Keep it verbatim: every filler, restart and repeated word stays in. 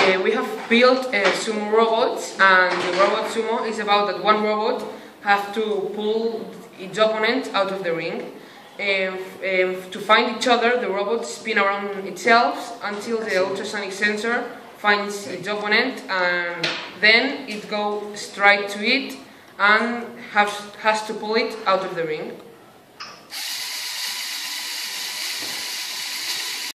uh, we have built uh, sumo robots, and the robot sumo is about that one robot has to pull its opponent out of the ring. Um, um, to find each other, the robot spin around itself until the ultrasonic sensor finds its opponent, and then it goes straight to it and has, has to pull it out of the ring.